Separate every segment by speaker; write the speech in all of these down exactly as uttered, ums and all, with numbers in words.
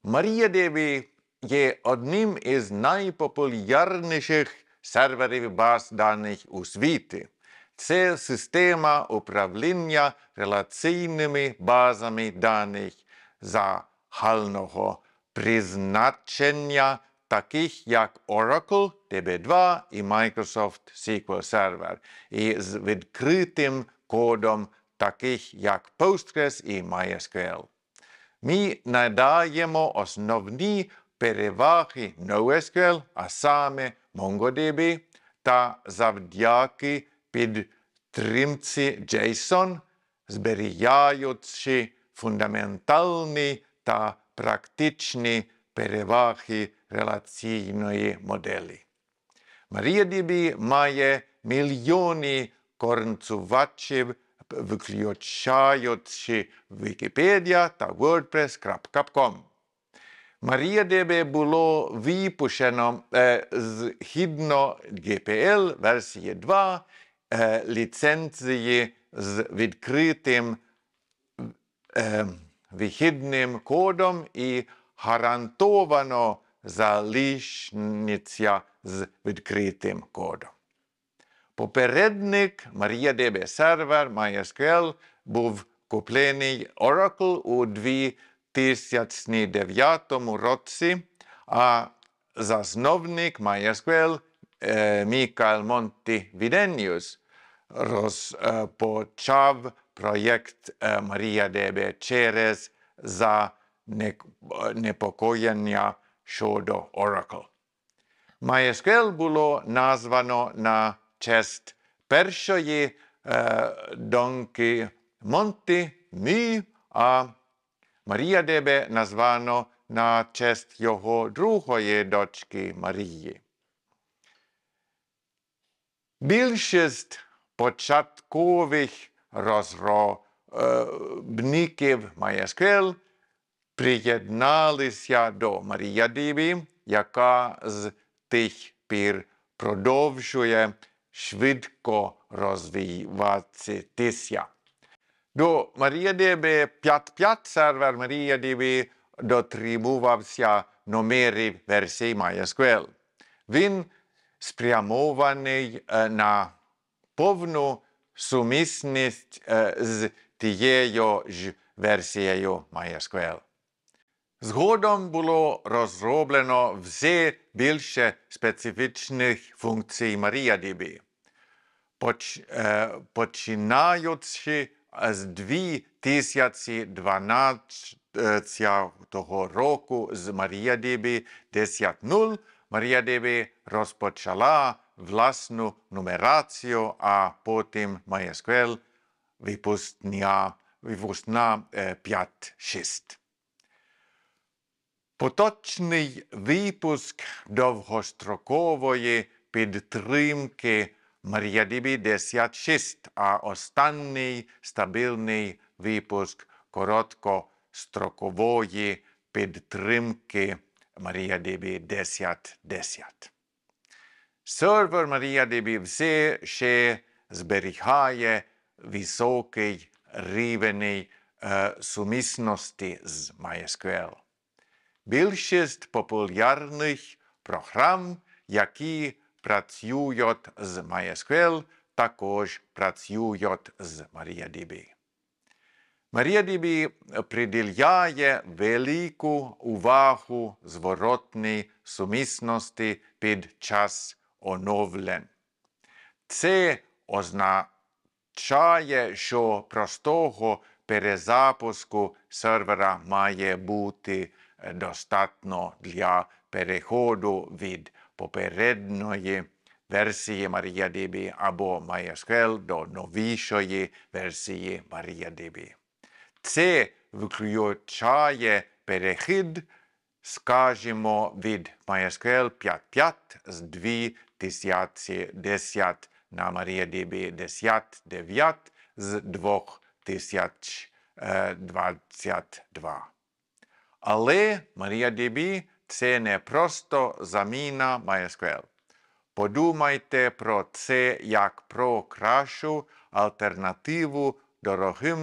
Speaker 1: MariaDB є одним із найпопулярніших серверів баз даних у світі. Це система управління реляційними базами даних загального призначення, таких як Oracle, ді бі два і Microsoft сіквел Server, і з відкритим кодом, таких як Postgres і MySQL. Ми надаємо основні переваги NoSQL, а саме MongoDB, та завдяки підтримці JSON, зберігаючи фундаментальні та практичні переваги реляційної моделі. MariaDB має мільйони користувачів, включаючи Wikipedia та WordPress крапка ком. MariaDB було випущено е, згідно джі пі ел версії два, е, ліцензії з відкритим е, вихідним кодом і гарантовано залишиться з відкритим кодом. Попередник MariaDB Server MySQL був куплений Oracle у дві тисячі дев'ятому році, а засновник MySQL е, Мікаель Монти-Віденіус розпочав проєкт е, MariaDB через занепокоєння щодо Oracle. MySQL було названо на честь першої е, доньки Монти, Мі, а MariaDB названо на честь його другої дочки Марії. Більшість початкових розробників MySQL приєдналися до MariaDB, яка з тих пір продовжує швидко розвиватися. До MariaDB п'ять точка п'ять сервер MariaDB дотримувався номерів версій MySQL. Він спрямований на повну сумісність з тією ж версією MySQL. Згодом було розроблено все більше специфічних функцій MariaDB. Поч, е, починаючи з дві тисячі дванадцятого року з MariaDB десять точка нуль, MariaDB розпочала власну нумерацію, а потім MySQL випускна, випускна е, п'ять точка шість. Поточний випуск довгострокової підтримки MariaDB десять точка шість, а останній стабільний випуск короткострокової підтримки MariaDB десять точка десять. Сервер MariaDB все ще зберігає високий рівень е, сумісності з MySQL. Більшість популярних програм, які працюють з MySQL, також працюють з MariaDB. MariaDB приділяє велику увагу зворотній сумісності під час оновлень. Це означає, що простого перезапуску сервера має бути достатньо для переходу від попередньої версії MariaDB або MySQL до новішої версії MariaDB. Це виключає перехід, скажімо, від MySQL п'ять точка п'ять з дві тисячі десятого на MariaDB десять точка дев'ять з дві тисячі двадцять другого. Але MariaDB – це не просто заміна MySQL. Подумайте про це як про кращу альтернативу дорогим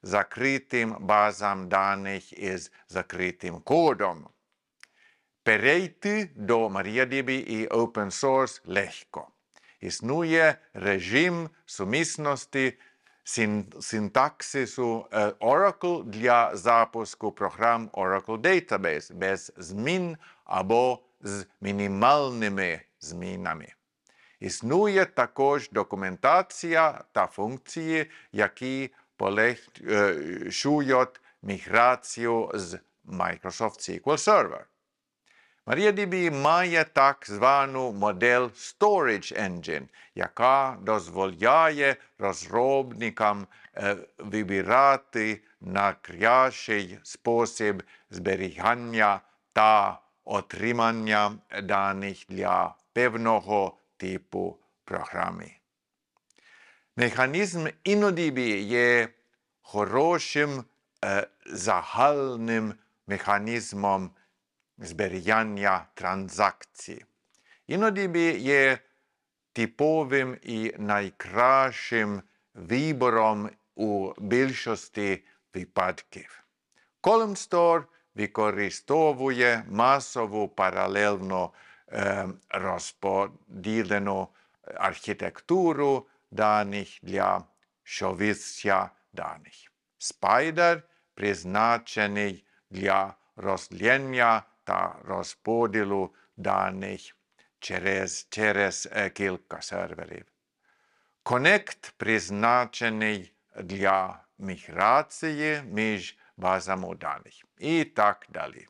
Speaker 1: закритим базам даних із закритим кодом. Перейти до MariaDB і Open Source легко. Існує режим сумісності синтаксису Oracle для запуску програм Oracle Database без змін або з мінімальними змінами. Існує також документація та функції, які полегшують міграцію з Microsoft сі квел Server. MariaDB має так звану модель Storage Engine, яка дозволяє розробникам е, вибирати найкращий спосіб зберігання та отримання даних для певного типу програми. Механізм InnoDB є хорошим е, загальним механізмом зберігання транзакцій. InnoDB є типовим і найкращим вибором у більшості випадків. Column Store використовує масову паралельно е, розподілену архітектуру даних для шовиця даних. Spider призначений для розлення та розподілу даних через, через е, кілька серверів. Connect призначений для міграції між базами даних і так далі.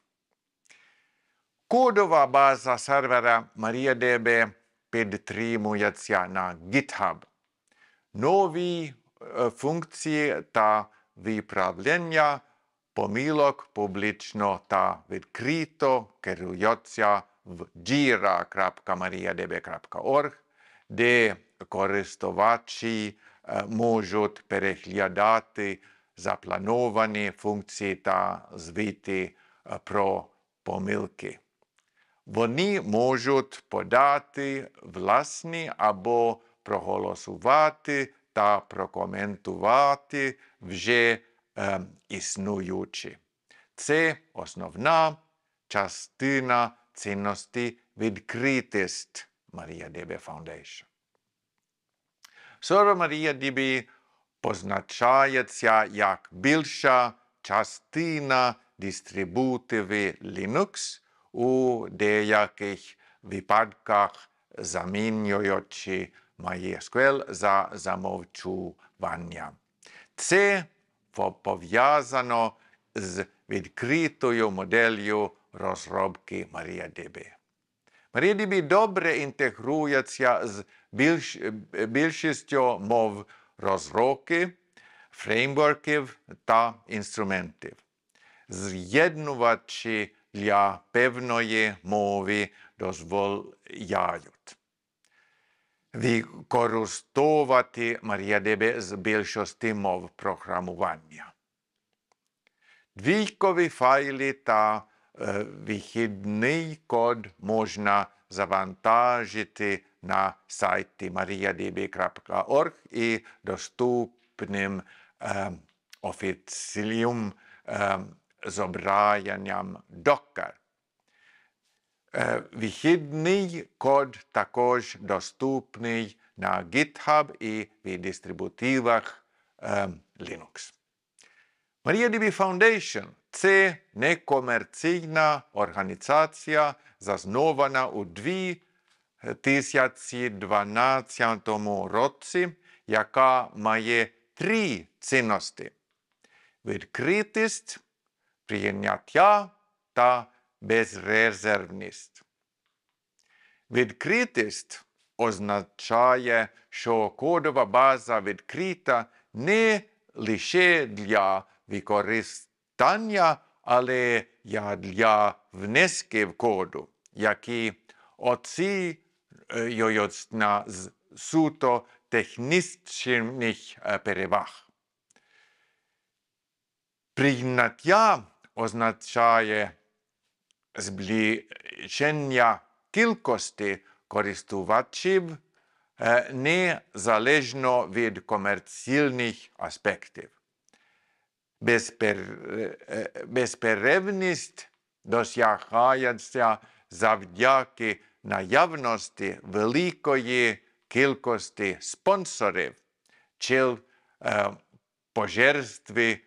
Speaker 1: Кодова база сервера MariaDB підтримується на GitHub. Нові е, функції та виправлення помилок публічно та відкрито керуються в джіра крапка mariadb крапка орг, де користувачі е, можуть переглядати заплановані функції та звіти е, про помилки. Вони можуть подати власні або проголосувати та прокоментувати вже е, існуючі. Це основна частина цінності відкритість MariaDB Foundation. Сервер MariaDB позначається як більша частина дистрибутивів Linux, у деяких випадках замінюючи MySQL за замовчування. Це пов'язано з відкритою моделлю розробки MariaDB. MariaDB добре інтегрується з більш, більшістю мов розробки, фреймворків та інструментів. З'єднувачі для певної мови дозволяють використовувати MariaDB з більшості мов програмування. Двійкові файли та е, вихідний код можна завантажити на сайті mariadb крапка орг і доступним е, офіційним е, зображенням Docker. Е, вихідний код також доступний на GitHub і в дистрибутивах е, Linux. MariaDB Foundation – це некомерційна організація, заснована у дві тисячі дванадцятому році, яка має три цінності – відкритість, прийняття та безрезервність. Відкритість означає, що кодова база відкрита не лише для використання, але й для внесків коду, які оцінюють на суто технічних переваг. Прийняття означає збільшення кількості користувачів незалежно від комерційних аспектів. безпер... безперервність досягається завдяки наявності великої кількості спонсорів, чиї е, пожертви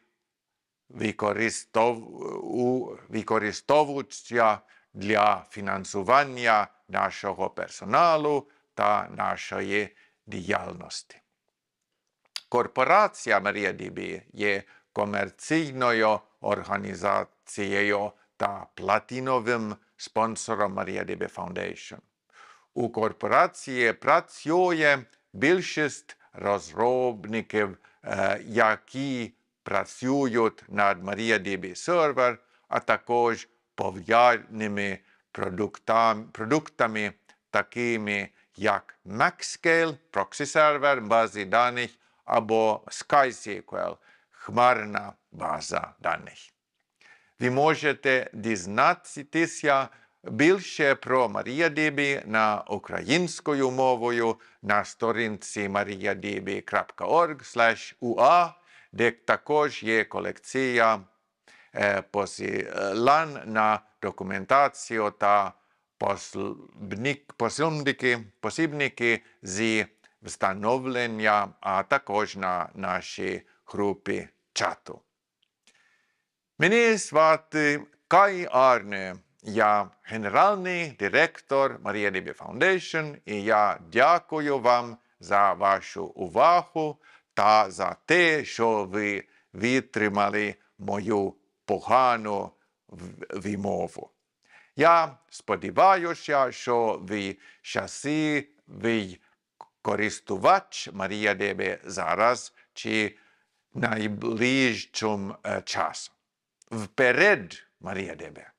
Speaker 1: використов... використовуються для фінансування нашого персоналу та нашої діяльності. Корпорація MariaDB є комерційною організацією та платиновим спонсором MariaDB Foundation. У корпорації працює більшість розробників, які працюють над MariaDB сервер, а також пов'язаними продуктами, продуктами, такими як MaxScale, проксі-сервер, бази даних, або SkySQL, хмарна база даних. Ви можете дізнатися більше про MariaDB на українською мовою на сторінці mariadb крапка орг слеш ю а, де також є колекція посилань на документацію та посібники, посібники з встановлення, а також на нашій групі чату. Мене звати Кай Арне. Я генеральний директор MariaDB Foundation, і я дякую вам за вашу увагу та за те, що ви витримали мою погану вимову. Я сподіваюся, що ви щасливий користувач MariaDB зараз чи найближчим часом. Вперед, MariaDB!